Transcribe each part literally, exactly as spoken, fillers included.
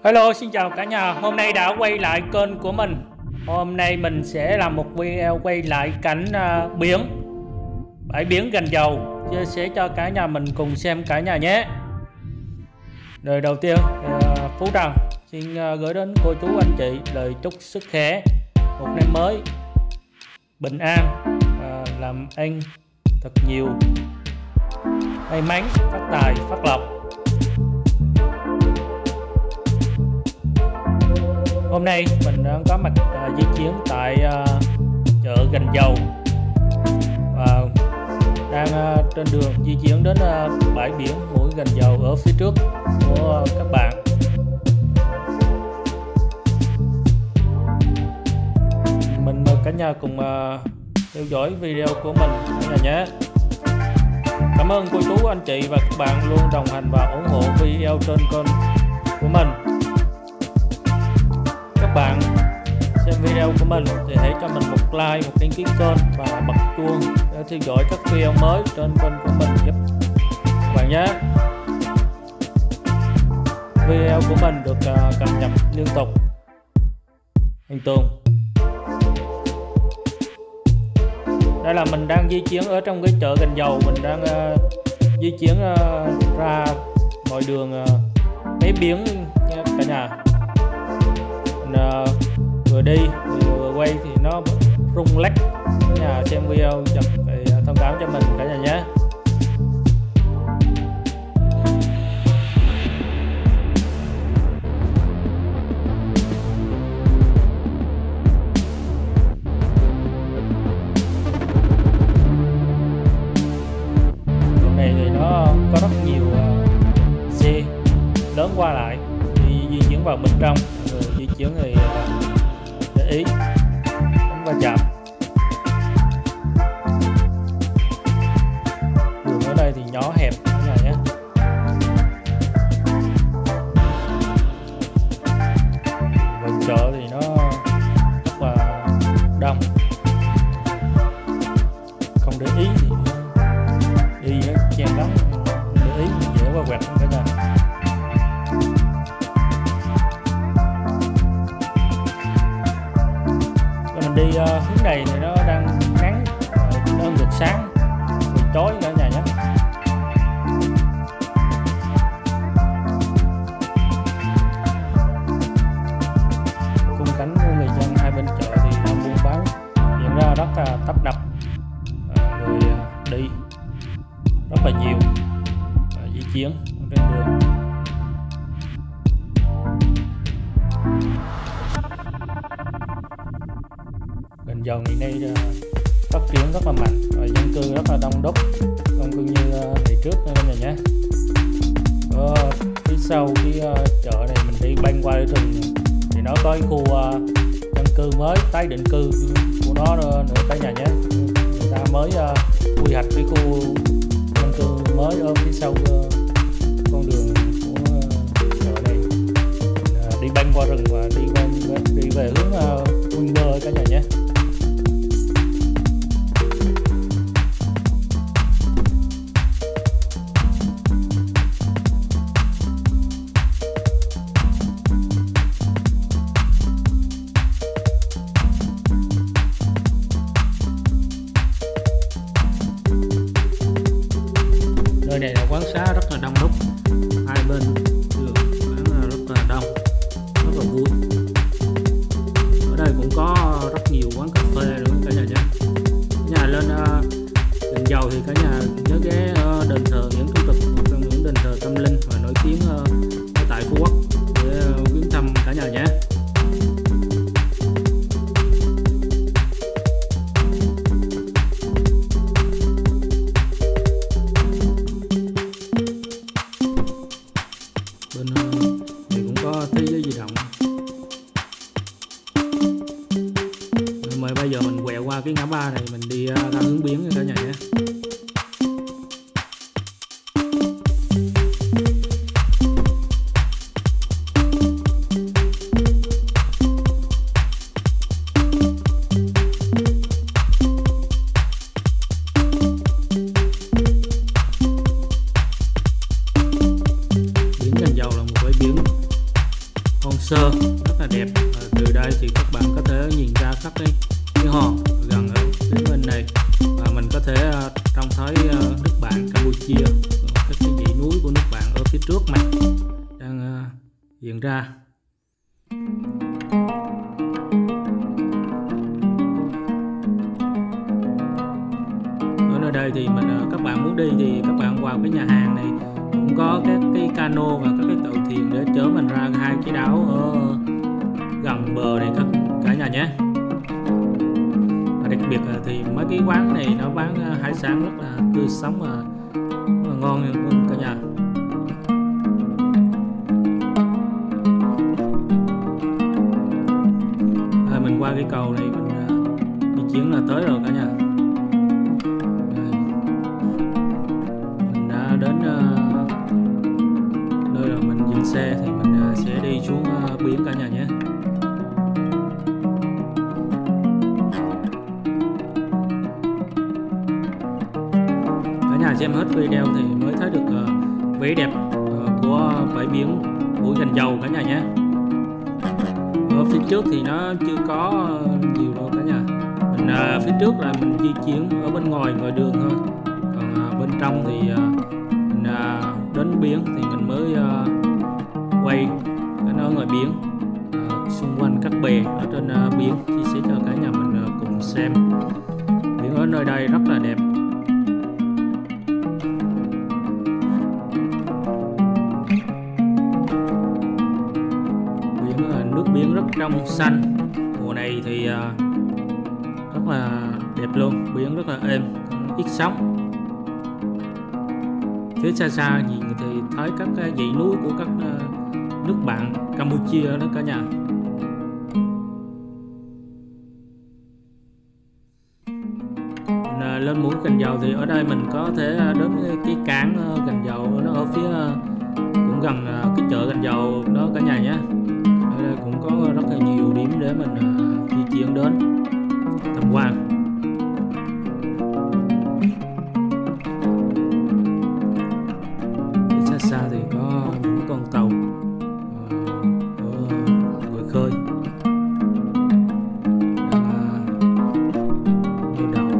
Hello, xin chào cả nhà. Hôm nay đã quay lại kênh của mình. Hôm nay mình sẽ làm một video quay lại cảnh uh, biển, bãi biển Gành Dầu, chia sẻ cho cả nhà mình cùng xem cả nhà nhé. Lời đầu tiên, uh, Phú Trần xin uh, gửi đến cô chú anh chị lời chúc sức khỏe, một năm mới bình an, uh, làm ăn thật nhiều may mắn, phát tài, phát lộc. Hôm nay mình đang có mặt uh, di chuyển tại uh, chợ Gành Dầu và đang uh, trên đường di chuyển đến uh, bãi biển mũi Gành Dầu ở phía trước của uh, các bạn. Mình mời cả nhà cùng uh, theo dõi video của mình cả nhà nhé. Cảm ơn cô chú anh chị và các bạn luôn đồng hành và ủng hộ video trên kênh của mình. Các bạn xem video của mình thì hãy cho mình một like, một đăng ký kênh và bật chuông để theo dõi các video mới trên kênh của mình giúp các bạn nhé. Video của mình được uh, cập nhật liên tục hàng tuần. Đây là mình đang di chuyển ở trong cái chợ Gành Dầu, mình đang uh, di chuyển uh, ra ngoài đường uh, mấy biển nha cả nhà. Uh, vừa đi vừa quay thì nó rung lắc, cả nhà xem video chụp thì thông cảm cho mình cả nhà nhé. Đường này thì nó có rất nhiều uh, xe lớn qua lại đi di chuyển vào bên trong, người di chuyển thì để ý tránh va chạm. Đường ở đây thì nhỏ hẹp thế này nhé. Gần chợ thì nó rất là đông, không để ý thì đi nó chen lắm, để ý thì dễ qua quẹt cả nhà. Đi uh, hướng này thì nó đang nắng, uh, nó ngược sáng, ngược chói cả nhà nhé. Khung cảnh của người dân hai bên chợ thì nó buôn bán diễn ra rất là tấp nập, uh, người uh, đi rất là nhiều, uh, di chuyển trên đường. Gành Dầu ngày nay uh, phát triển rất là mạnh và dân cư rất là đông đúc, không cứ như uh, ngày trước nữa này nhé. Ở phía sau cái uh, chợ này mình đi băng qua rừng thì nó có cái khu uh, dân cư mới, tái định cư của nó nữa, nữa cả nhà nhé. Người ta mới uh, quy hoạch cái khu dân cư mới ở phía sau uh, con đường của uh, chợ này. Mình, uh, đi băng qua rừng và đi về, đi về hướng uh, Nguyên Bơ cả nhà nhé. Nơi này là quán xá rất là đông đúc, hai bên đường bán rất là đông, rất là vui. Ở đây cũng có rất nhiều quán cà phê nữa cả nhà nhé. Cả nhà lên uh, Gành Dầu thì cả nhà nhớ ghé uh, đền thờ Nguyễn Công Trục, một trong những đền thờ tâm linh và nổi tiếng uh, ở tại Phú Quốc để uh, viếng thăm cả nhà nhé. Bên uh, này cũng có thế giới di động. Mời bây giờ mình quẹo qua cái ngã ba này, mình đi uh, ra hướng biển cả nhà nhé. Sơ rất là đẹp. À, từ đây thì các bạn có thể nhìn ra các cái, cái hòn gần ở phía bên này, và mình có thể uh, trông thấy uh, nước bạn Campuchia, các cái dãy núi của nước bạn ở phía trước mặt đang uh, hiện ra. Ở nơi đây thì mình uh, các bạn muốn đi thì các bạn vào cái nhà hàng này cũng có các cái cano và các cái tàu thuyền để chở mình ra hai cái đảo ở gần bờ này các cả nhà nhé. Và đặc biệt là thì mấy cái quán này nó bán hải sản rất là tươi sống và rất là ngon luôn cả nhà. À, mình qua cái cầu này mình uh, di chuyển là tới rồi cả nhà. Đây. Mình đã đến uh, nơi rồi mình dừng xe thì mình uh, sẽ đi xuống uh, biển cả nhà nhé. Xem hết video thì mới thấy được uh, vẻ đẹp uh, của bãi biển Mũi Gành Dầu cả nhà nhé. Ở phía trước thì nó chưa có uh, nhiều đâu cả nhà. Mình uh, phía trước là mình di chuyển ở bên ngoài ngoài đường thôi. Còn uh, bên trong thì uh, mình uh, đến biển thì mình mới uh, quay cái nó ngoài biển, uh, xung quanh các bè ở trên uh, biển, chia sẻ cho cả nhà mình uh, cùng xem. Biển ở nơi đây rất là đẹp. Biển rất trong xanh, mùa này thì uh, rất là đẹp luôn, biển rất là êm, ít sóng. Phía xa xa nhìn thì thấy các uh, dãy núi của các uh, nước bạn Campuchia đó cả nhà. Mình, uh, lên Mũi Gành Dầu thì ở đây mình có thể uh, đến cái cảng uh, Gành Dầu, nó ở phía uh, cũng gần uh, cái chợ Gành Dầu đó cả nhà nhé. Ở đây cũng có rất là nhiều điểm để mình uh, di chuyển đến tham quan. Phía xa xa thì có những con tàu uh, ở ngoài khơi đang uh, neo đậu.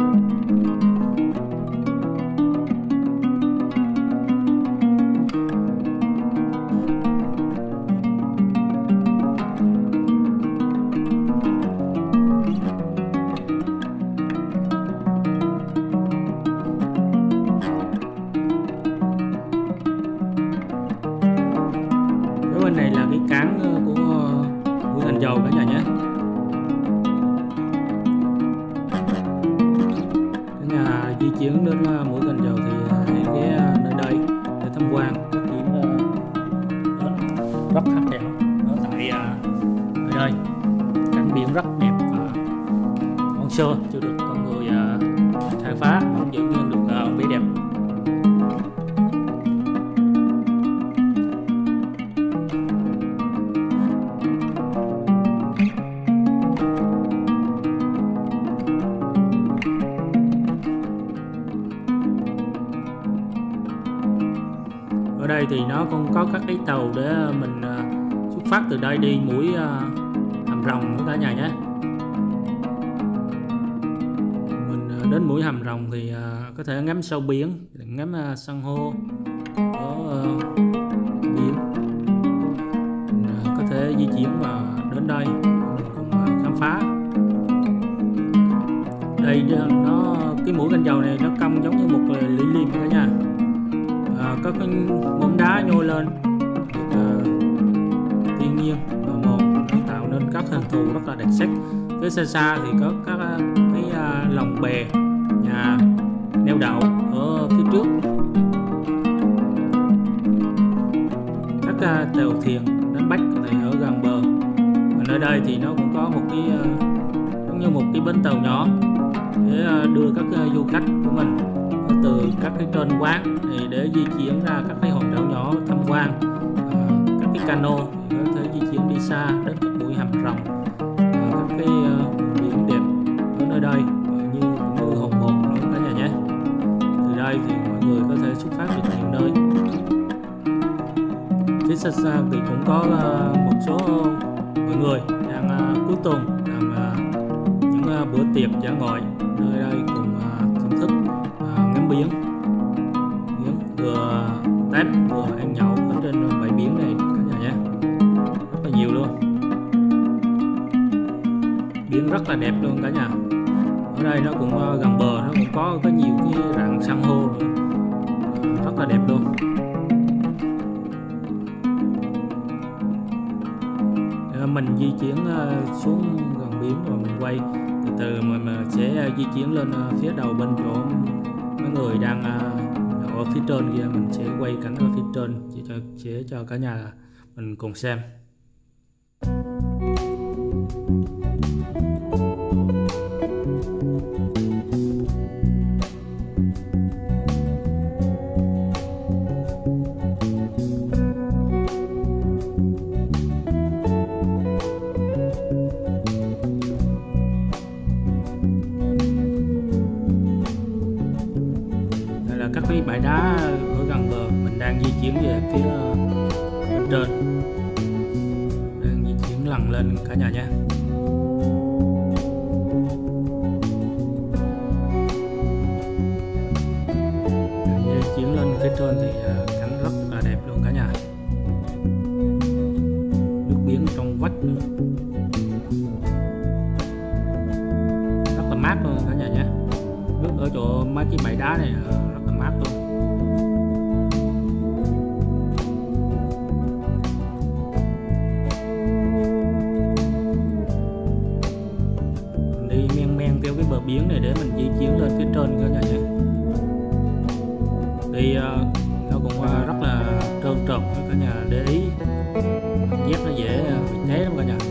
Bên này là cái cảng của Mũi Gành Dầu cả nhà nhé. Cả nhà di chuyển đến Mũi Gành Dầu thì hãy ghé nơi đây để tham quan các điểm rất hấp dẫn ở tại nơi đây. Cảnh biển rất đẹp và hoang sơ, chưa được con người khai phá, vẫn giữ nguyên được vẻ đẹp. Ở đây thì nó cũng có các cái tàu để mình uh, xuất phát từ đây đi mũi uh, Hàm Rồng nữa cả nhà nhé. Mình uh, đến mũi Hàm Rồng thì uh, có thể ngắm sâu biển, ngắm uh, san hô ở uh, biển. Mình uh, có thể di chuyển và đến đây mình cùng uh, khám phá. Đây nó cái Mũi Gành Dầu này nó cong giống như một lưỡi liềm cả nhà. À, có cái móng đá nhô lên được uh, thiên nhiên và mòn tạo nên các hình thù rất là đặc sắc. Phía xa xa thì có các uh, cái uh, lồng bè, nhà neo đậu ở phía trước, các uh, tàu thuyền đánh bắt thì ở gần bờ. Và nơi đây thì nó cũng có một cái uh, giống như một cái bến tàu nhỏ để uh, đưa các uh, du khách của mình từ các cái trên quán thì để di chuyển ra các cái hòn đảo nhỏ tham quan, à, các cái cano thì có thể di chuyển đi xa đến các mũi Hàm Rồng, à, các cái uh, biển đẹp ở nơi đây như cũng như Hòn Một nữa cả nhà nhé. Từ đây thì mọi người có thể xuất phát được nhiều nơi. phía xa xa thì cũng có uh, một số mọi người đang uh, cuối tuần làm uh, những uh, bữa tiệc dã ngoại nơi đây cùng uh, thưởng thức uh, ngắm biển, biển vừa tắm vừa ăn nhậu ở trên bãi biển này cả nhà nhé, rất là nhiều luôn, biển rất là đẹp luôn cả nhà. Ở đây nó cũng uh, gần bờ, nó cũng có có nhiều cái rặng san hô nữa. Uh, rất là đẹp luôn. Mình di chuyển xuống gần biển rồi mình quay từ từ, mình sẽ di chuyển lên phía đầu bên chỗ mấy người đang ở phía trên kia, mình sẽ quay cảnh ở phía trên để cho, sẽ cho cả nhà mình cùng xem. Các cái bãi đá ở gần bờ, mình đang di chuyển về phía bên trên, đang di chuyển lần lên cả nhà nha. Di chuyển lên phía trên thì cảnh rất là đẹp luôn cả nhà, nước biển trong vắt rất là mát luôn cả nhà nhé. Nước ở chỗ mấy cái bãi đá này mát luôn. Mình đi men men theo cái bờ biển này để mình di chuyển lên phía trên cả nhà nhé. Đi uh, nó cũng uh, rất là trơn trượt cả nhà, để ý dép nó dễ bị té lắm cả nhà.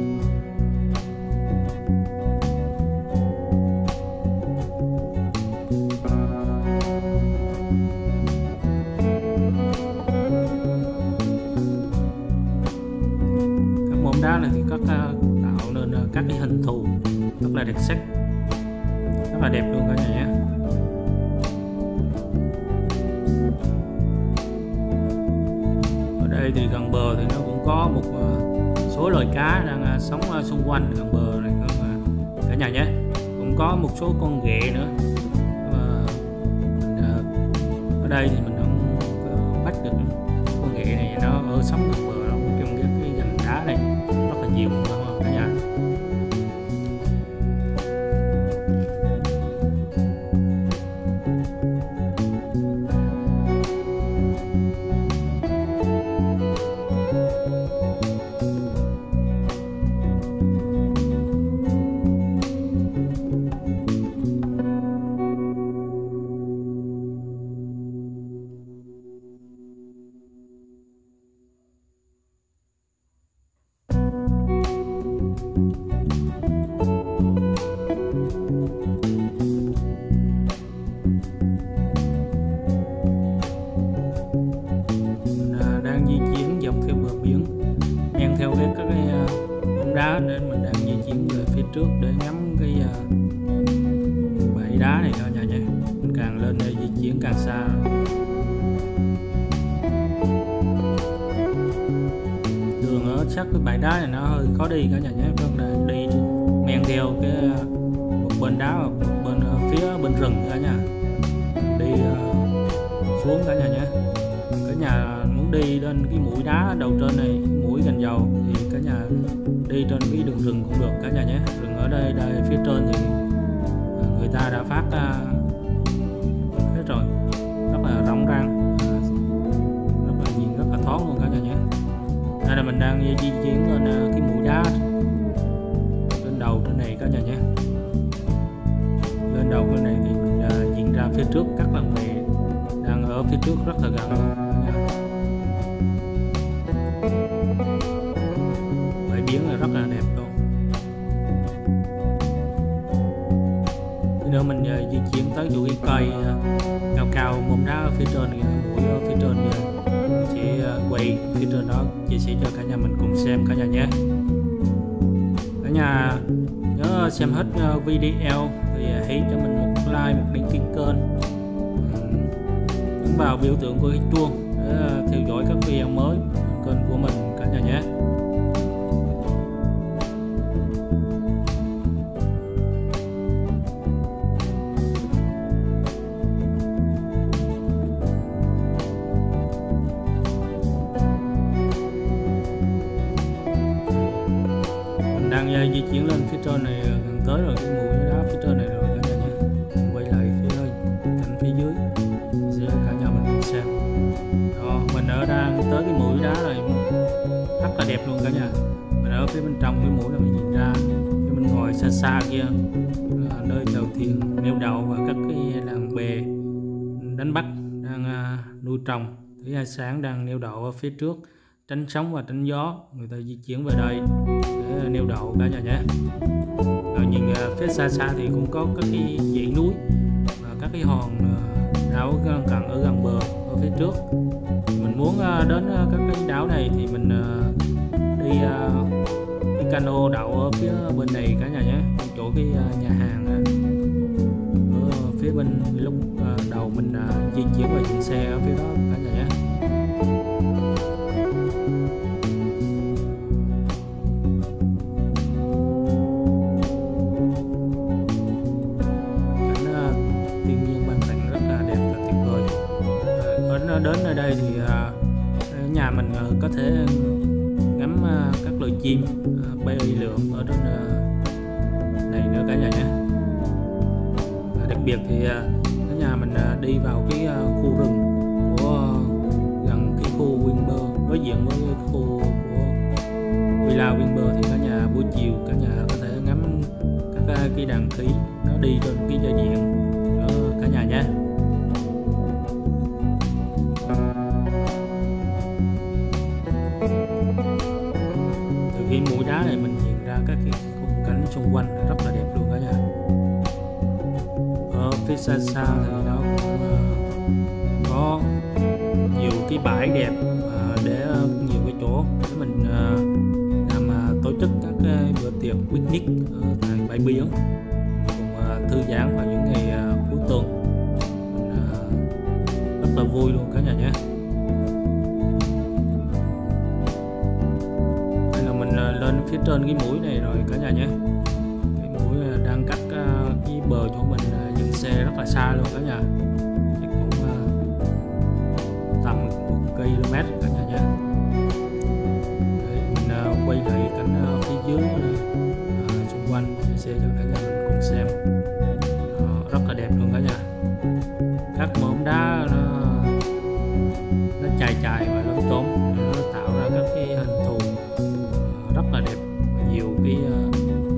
Đá này thì có tạo nên các cái hình thù rất là đặc sắc, rất là đẹp luôn cả nhà nhé. Ở đây thì gần bờ thì nó cũng có một số loài cá đang sống xung quanh gần bờ này cả nhà nhé. Cũng có một số con ghẹ nữa. Ở đây thì mình không có bắt được con ghẹ này, nó ở sống gần bờ trong cái gành đá này rất là nhiều cả nhà. Theo cái các cái bóng đá nên mình đang di chuyển về phía trước để ngắm cái uh, bãi đá này cả nhà nhé. Mình càng lên đây di chuyển càng xa. Đường ở sát cái bãi đá này nó hơi khó đi cả nhà nhé, vâng, đi men theo cái uh, một bên đá và một bên uh, phía bên rừng cả nhà, đi uh, xuống cả nhà nhé. Cả nhà muốn đi lên cái mũi đá đầu trên này, mũi gành dầu thì cả nhà đi trên cái đường rừng cũng được cả nhà nhé. Rừng ở đây đây phía trên thì người ta đã phát uh, hết rồi, rất là rộng rang, uh, rất là nhìn rất là thoáng luôn cả nhà nhé. Đây là mình đang di chuyển lên uh, cái mũi đá trên đầu trên này cả nhà nhé. Lên đầu bên này thì mình uh, nhìn ra phía trước các làng bè đang ở phía trước rất là gần. Bãi biển là rất là đẹp luôn. Khi nữa mình uh, di chuyển tới chỗ cái cây uh, cao cao mỏm đá ở phía trên kìa, mũi ở phía trên kìa, sẽ uh, quay phía trên đó chia sẻ cho cả nhà mình cùng xem cả nhà nhé. Cả nhà nhớ xem hết uh, video thì uh, hãy cho mình một like, một đăng ký kênh, nhấn vào biểu tượng của cái chuông để uh, theo dõi các video mới mình đang uh, di chuyển lên phía trên này, gần tới rồi, cái mũi đá phía trên này rồi cả nhà nhé. Mình quay lại phía cạnh phía dưới để cả nhà mình cùng xem. Đó, mình ở đang tới cái mũi đá này rất là đẹp luôn cả nhà. Mình ở phía bên trong cái mũi này mình nhìn ra phía bên ngoài xa xa kia là nơi tàu thuyền neo đậu và các cái làng bè đánh bắt đang uh, nuôi trồng thủy hải sản đang neo đậu ở phía trước, tránh sóng và tránh gió. Người ta di chuyển về đây để neo đậu cả nhà nhé. Rồi nhìn uh, phía xa xa thì cũng có các cái dãy núi và các cái hòn uh, đảo gần cận ở gần bờ ở phía trước. Mình muốn uh, đến uh, các cái đảo này thì mình uh, đi uh, cái cano đậu ở phía bên này cả nhà nhé, chỗ cái uh, nhà hàng uh, ở phía bên lúc uh, đầu mình uh, di chuyển và dừng xe ở phía đó cả nhà nhé. Cảnh uh, thiên nhiên ban tặng rất là đẹp và tuyệt vời. Uh, đến nơi đây thì uh, nhà mình uh, có thể ngắm uh, các loài chim uh, bay lượn ở trên uh, này nữa cả nhà nhé. Uh, đặc biệt thì uh, cả nhà mình uh, đi vào cái uh, khu rừng của uh, gần cái khu Vinpearl, đối diện với khu của Villa Vinpearl, thì cả nhà buổi chiều cả nhà có thể ngắm các uh, cái đàn khỉ nó đi trên cái dây điện đó cả nhà nhé. Cái mũi đá này mình nhìn ra các cái khung cảnh xung quanh rất là đẹp luôn cả nhà. Ở phía xa xa thì nó cũng uh, có nhiều cái bãi đẹp uh, để uh, nhiều cái chỗ để mình uh, làm uh, tổ chức các uh, bữa tiệc picnic ở tại bãi biển, cùng uh, thư giãn vào những ngày uh, cuối tuần. Mình, uh, rất là vui luôn cả nhà nhé. Lên phía trên cái mũi này rồi cả nhà nhé. Cái mũi đang cách uh, cái bờ chỗ mình uh, dừng xe rất là xa luôn cả nhà, chắc cũng uh, tầm một ki-lô-mét cả nhà nhé. Đấy, mình uh, quay lại cảnh uh, phía dưới uh, xung quanh xe cho cả nhà mình cùng xem. Uh, rất là đẹp luôn cả nhà. Các mỏm đá nó nó chài chài và lấm tóm, nó tạo ra các cái hình thù rất là đẹp và nhiều cái uh,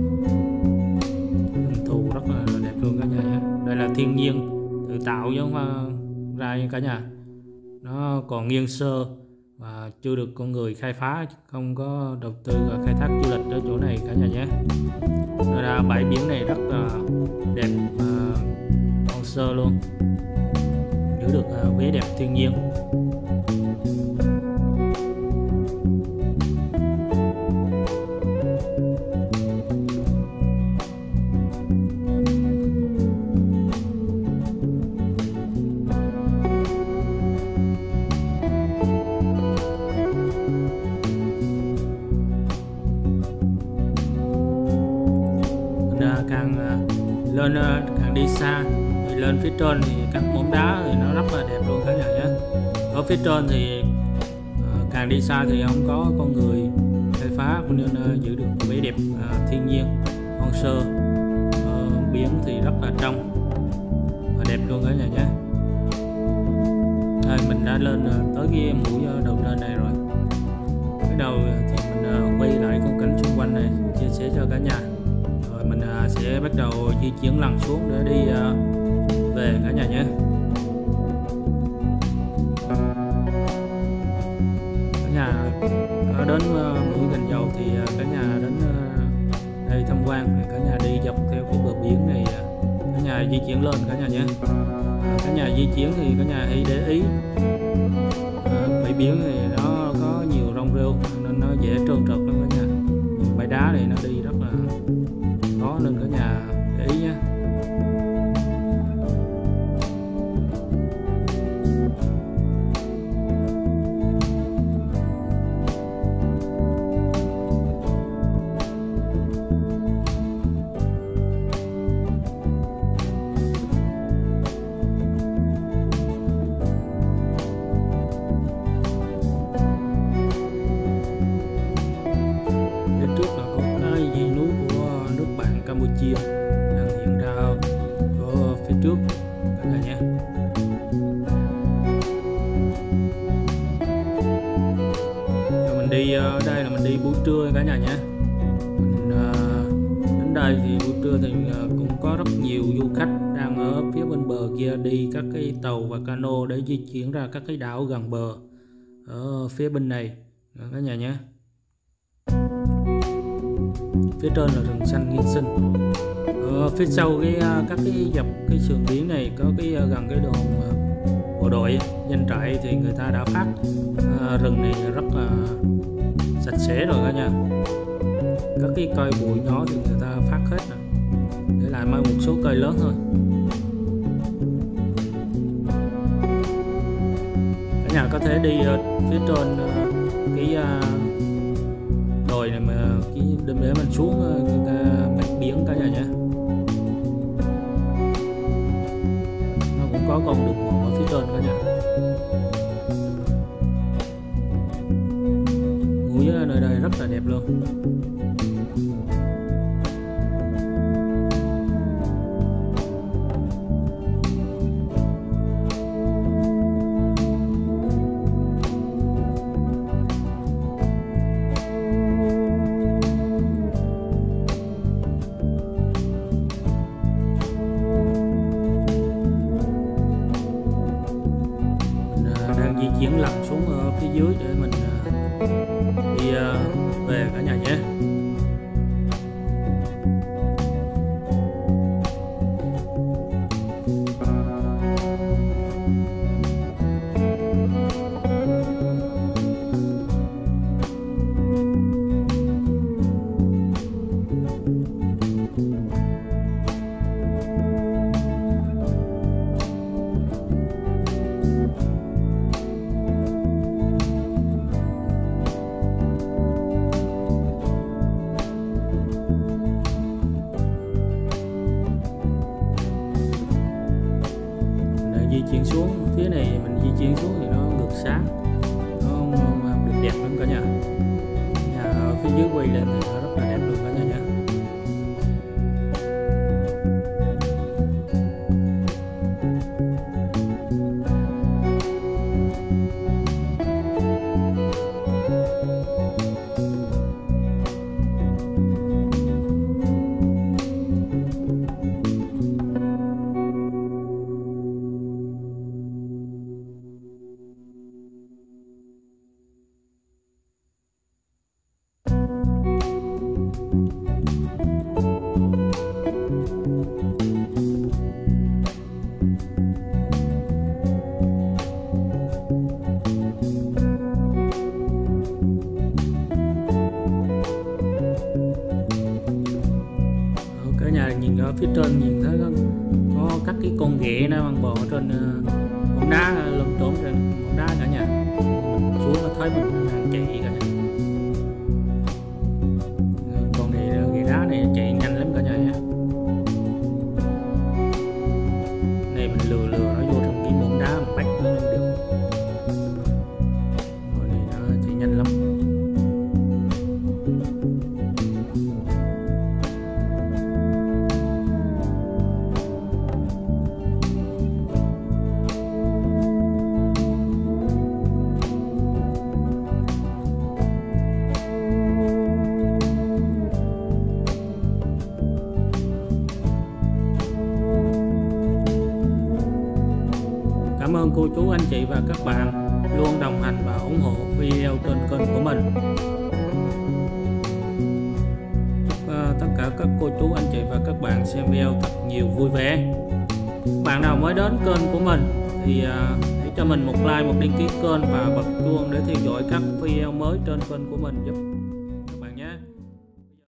hình thù rất là đẹp luôn cả nhà nhé. Đây là thiên nhiên tự tạo giống uh, ra nha cả nhà. Nó còn nguyên sơ và chưa được con người khai phá, không có đầu tư và khai thác du lịch ở chỗ này cả nhà nhé. Đây là bãi biển này rất là đẹp và hoang sơ luôn, giữ được uh, vẻ đẹp thiên nhiên. Càng lên càng đi xa thì lên phía trên thì các mỏm đá thì nó rất là đẹp luôn cả nhà nhé. Ở phía trên thì càng đi xa thì không có con người khai phá, nên giữ được vẻ đẹp thiên nhiên hoang sơ. Biển thì rất là trong và đẹp luôn cả nhà nhé. Đây, mình đã lên tới cái mũi đầu trên này rồi. Cái đầu thì mình quay lại khung cảnh xung quanh này chia sẻ cho cả nhà. Rồi mình sẽ bắt đầu di chuyển lần xuống để đi về cả nhà nhé. Cả nhà ở đến mũi Gành Dầu thì cả nhà đến đây tham quan, thì cả nhà đi dọc theo cái bờ biển này, cả nhà di chuyển lên cả nhà nhé. Cả nhà di chuyển thì cả nhà hãy để ý bãi biển thì nó có nhiều rong rêu nên nó dễ trơn trượt lắm cả nhà. Bãi đá này nó đi rất là khó nên cả nhà để ý nhé. ở đây là mình đi buổi trưa cả nhà nhé. Mình uh, đến đây thì buổi trưa thì uh, cũng có rất nhiều du khách đang ở phía bên bờ kia đi các cái tàu và cano để di chuyển ra các cái đảo gần bờ ở phía bên này cả nhà nhé. Phía trên là rừng xanh nguyên sinh. Ở phía sau cái các cái dọc cái sườn biển này có cái gần cái đồn bộ đội doanh trại thì người ta đã phát à, rừng này rất là sạch sẽ rồi cả nhà. Các cái cây bụi nhỏ thì người ta phát hết rồi, để lại mai một số cây lớn thôi. Cả nhà có thể đi uh, phía trên uh, cái uh, đồi này mà cái để mình xuống uh, người ta mặt biển cả nhà nhé. Nó cũng có con đường mòn ở phía trên cả nhà. Núi ở nơi đây rất là đẹp luôn. Di chuyển lặn xuống ở phía dưới để mình đi về cả nhà nhé. Di chuyển xuống phía này, mình di chuyển xuống thì nó ngược sáng, nó không được đẹp lắm cả nhà. Nhà ở phía dưới quay lên thì nó rất là đẹp luôn cả nhà nhé. Nhìn ở phía trên nhìn thấy có, có các cái con ghẹ nó bằng bò trên uh, hòn đá lộn trốn trên hòn đá cả nhà. Mình xuống nó thấy mình đang chạy cả nhà. Con này ghẹ đá này chạy nhanh lắm cả nhà nha. Này mình lừa lừa nó vô trong cái hòn đá mình bắt nó lên được. Rồi này nó chạy nhanh lắm. Cảm ơn cô chú anh chị và các bạn luôn đồng hành và ủng hộ video trên kênh của mình. Chúc uh, tất cả các cô chú anh chị và các bạn xem video thật nhiều vui vẻ. Bạn nào mới đến kênh của mình thì uh, hãy cho mình một like, một đăng ký kênh và bật chuông để theo dõi các video mới trên kênh của mình giúp